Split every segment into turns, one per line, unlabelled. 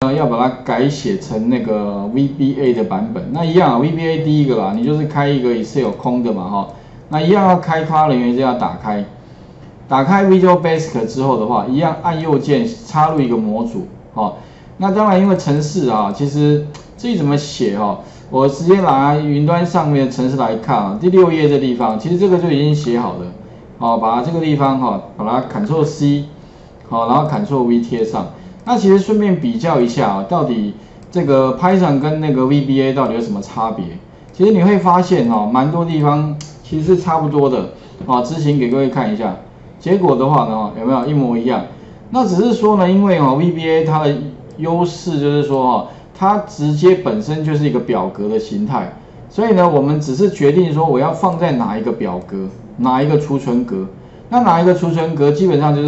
要把它改写成那个 VBA 的版本。那一样啊 ，VBA 第一个啦，你就是开一个 Excel 空的嘛哈。那一样要开Color原是要打开，打开 Visual Basic 之后的话，一样按右键插入一个模组，好。那当然因为程式啊，其实至于怎么写哈，我直接拿云端上面的程式来看啊，第6页这地方，其实这个就已经写好了，好，把这个地方哈，把它 Ctrl C， 好，然后 Ctrl V 贴上。那其实顺便比较一下啊，到底这个 Python 跟那个 VBA 到底有什么差别？其实你会发现哦，蛮多地方其实是差不多的。啊，执行给各位看一下，结果的话呢，有没有一模一样？那只是说呢，因为哦 VBA 它的优势就是说哦，它直接本身就是一个表格的形态，所以呢，我们只是决定说我要放在哪一个表格，哪一个储存格。那哪一个储存格基本上就是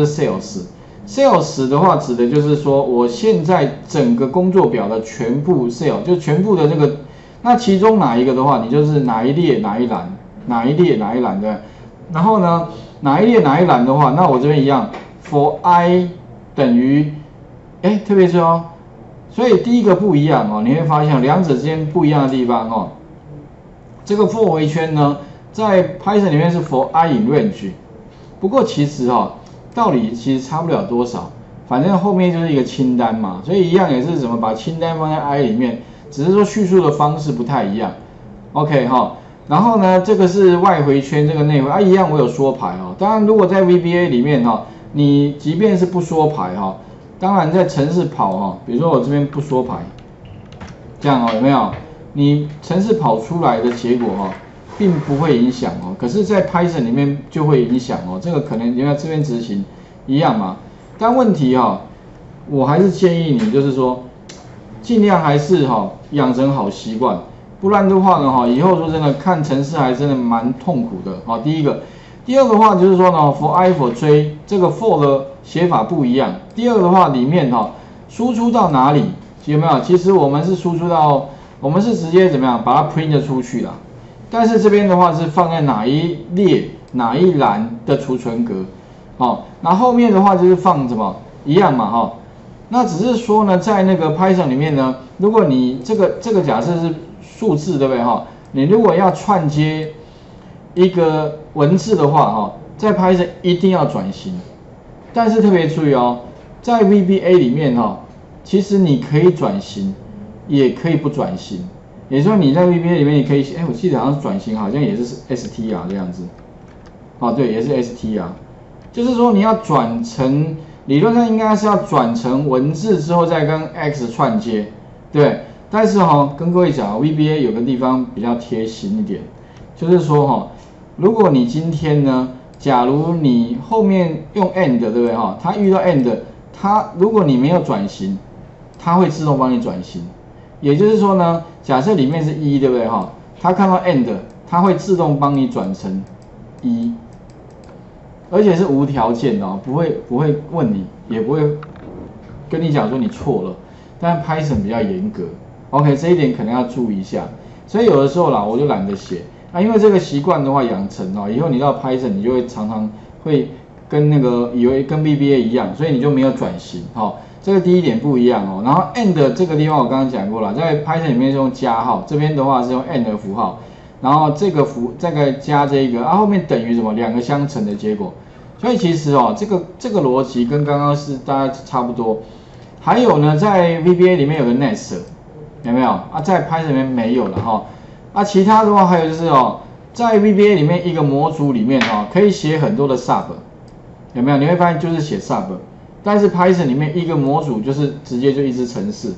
Sales。Sales 的话，指的就是说，我现在整个工作表的全部 Sales， 就全部的那个，那其中哪一个的话，你就是哪一列哪一栏，哪一列哪一栏的。然后呢，哪一列哪一栏的话，那我这边一样 ，for i 等于，特别是哦，所以第一个不一样哦，你会发现两者之间不一样的地方哦。这个 for 回圈呢，在 Python 里面是 for i in range， 不过其实哦。道理其实差不了多少，反正后面就是一个清单嘛，所以一样也是怎么把清单放在 i 里面，只是说叙述的方式不太一样。OK 哈，然后呢，这个是外回圈，这个内回啊一样，我有缩排哦。当然，如果在 VBA 里面哈，你即便是不缩排哈，当然在程式跑哈，比如说我这边不缩排，这样哦有没有？你程式跑出来的结果哈。并不会影响哦，可是，在 Python 里面就会影响哦。这个可能因为这边执行一样嘛，但问题哈，我还是建议你就是说，尽量还是养成好习惯，不然的话呢以后说真的看程式还真的蛮痛苦的啊。第一个，第二个话就是说呢，for i for j 这个 for 的写法不一样。第二个的话里面输出到哪里有没有？其实我们是输出到，我们是直接怎么样把它 print 出去啦。但是这边的话是放在哪一列哪一栏的储存格，那后面的话就是放什么一样嘛那只是说呢，在那个 Python 里面呢，如果你这个假设是数字，对不对你如果要串接一个文字的话在 Python 一定要转型。但是特别注意哦，在 VBA 里面其实你可以转型，也可以不转型。也就是说你在 VBA 里面你可以我记得好像是转型好像也是 STR 这样子，对，也是 STR， 就是说你要转成，理论上应该是要转成文字之后再跟 X 串接，对。但是跟各位讲 VBA 有个地方比较贴心一点，就是说如果你今天呢，假如你后面用 AND 对不对它遇到 AND， 它如果你没有转型，它会自动帮你转型。也就是说呢，假设里面是1，对不对它看到 AND， 它会自动帮你转成1，而且是无条件的不会问你，也不会跟你讲说你错了。但 Python 比较严格 ，OK， 这一点可能要注意一下。所以有的时候啦，我就懒得写因为这个习惯的话养成以后你到 Python 你就会常常会跟那个以为跟 VBA 一样，所以你就没有转型这个第一点不一样然后 AND 这个地方我刚刚讲过了，在 Python 里面是用加号，这边的话是用 AND 符号，然后这个加这个后面等于什么2个相乘的结果。所以其实这个逻辑跟刚刚是大概差不多。还有呢，在 VBA 里面有个 nest， 有没有在 Python 里面没有了其他的话还有就是在 VBA 里面一个模组里面可以写很多的 sub， 有没有？你会发现就是写 sub。但是 Python 里面一个模组就是直接就一支程式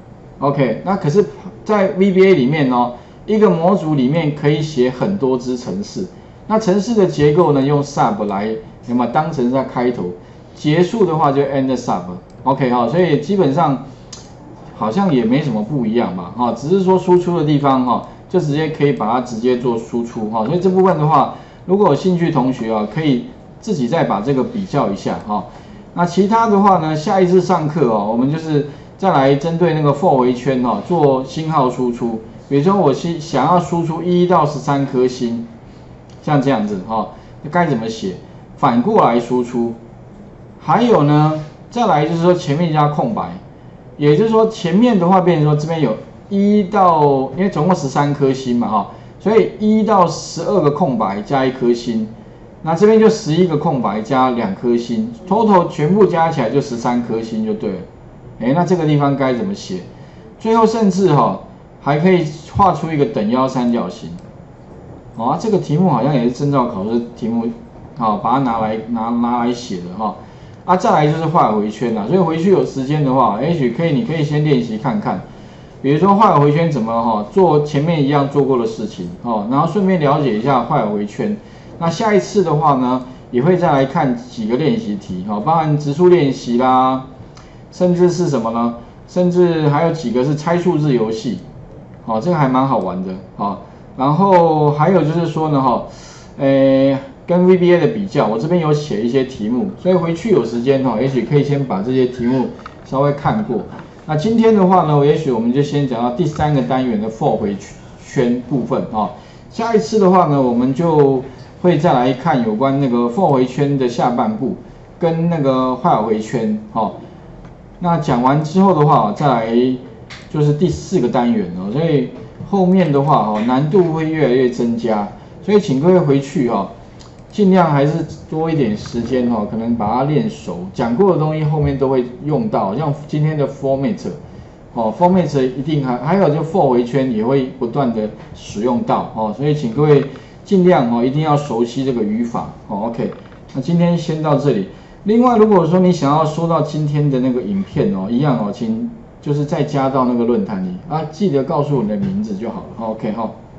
，OK， 那可是，在 VBA 里面一个模组里面可以写很多支程式。那程式的结构呢，用 sub 来有没有当成在开头，结束的话就 end sub，OK 所以基本上好像也没什么不一样吧只是说输出的地方就直接可以把它直接做输出所以这部分的话，如果有兴趣同学可以自己再把这个比较一下那其他的话呢，下一次上课我们就是再来针对那个 for 回圈做星号输出。比如说我想要输出1到13颗星，像这样子该怎么写？反过来输出。还有呢，再来就是说前面加空白， 也就是说前面的话变成说这边有1到，因为总共13颗星嘛哈，所以1到12个空白加1颗星，那这边就11个空白加2颗星 ，total 全部加起来就13颗星就对了。那这个地方该怎么写？最后甚至还可以画出一个等腰三角形。这个题目好像也是证照考试题目，把它拿来写的再来就是画回圈啦，所以回去有时间的话，也许你可以先练习看看，比如说画回圈怎么做前面一样做过的事情然后顺便了解一下画回圈。那下一次的话呢，也会再来看几个练习题包含直数练习啦，甚至是什么呢？甚至还有几个是猜数字游戏，这个还蛮好玩的然后还有就是说呢跟 VBA 的比较，我这边有写一些题目，所以回去有时间也许可以先把这些题目稍微看过。那今天的话呢，也许我们就先讲到第3个单元的 for 回圈部分下一次的话呢，我们就会再来看有关那个 for 回圈的下半部跟那个while回圈那讲完之后的话，再来就是第4个单元所以后面的话难度会越来越增加，所以请各位回去尽量还是多一点时间可能把它练熟，讲过的东西后面都会用到，像今天的 format 一定还有就 for 回圈也会不断的使用到所以请各位尽量一定要熟悉这个语法OK， 那今天先到这里。另外，如果说你想要收到今天的那个影片一样请就是再加到那个论坛里记得告诉我你的名字就好了。OK